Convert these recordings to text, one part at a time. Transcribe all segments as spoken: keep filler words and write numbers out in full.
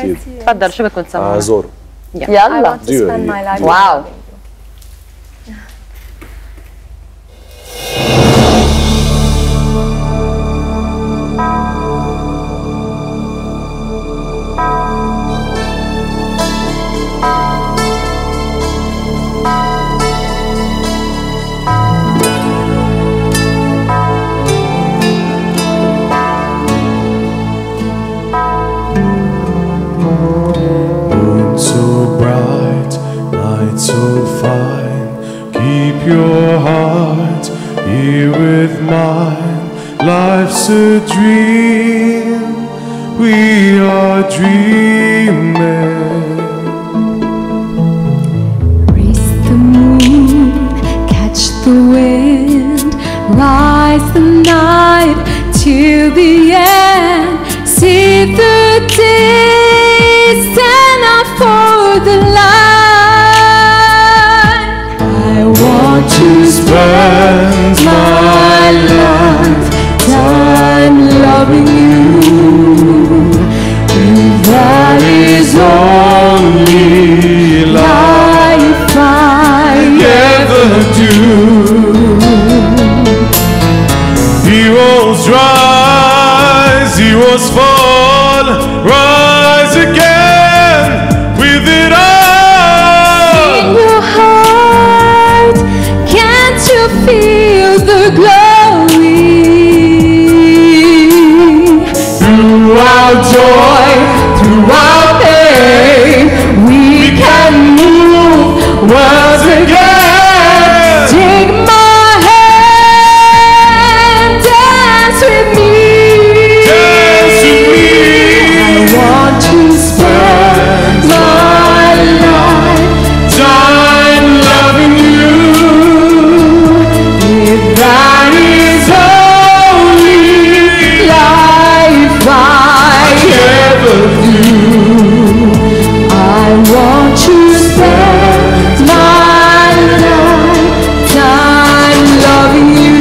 أكيد. تفضل شو بدكم تسمعوا؟ آه زورو. يلا ديو هي. واو. So fine, keep your heart here with mine. Life's a dream, we are dreaming. Race the moon, catch the wind, rise the night till the end. See the day, stand up for the light. To spend my lifetime loving you, and that is only life I ever do. Heroes rise, heroes fall, rise again with it all. In your heart, can't you feel the glory? Through our joy, through our pain, we can move worlds again. Take my hand, dance with me. Dance with me. I want to spend my lifetime loving you. If that is only life I ever do, I want to spend my lifetime loving you.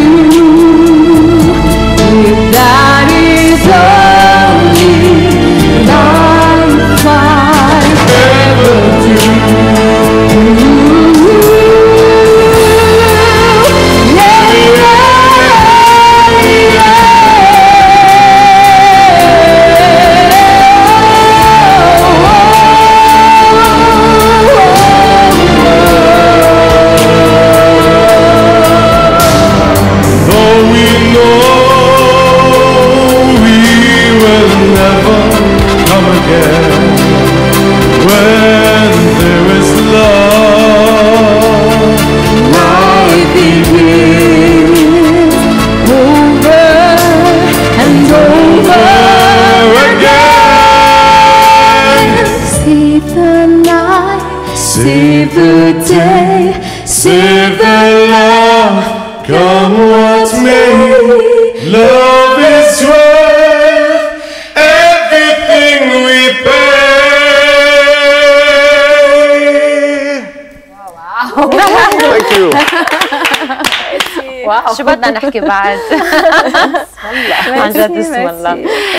If that is only life I ever do. Save the day, save the love, come what may. Love is worth everything we pay. Thank you. شو بدنا نحكي بعد؟ عن جد بسم الله.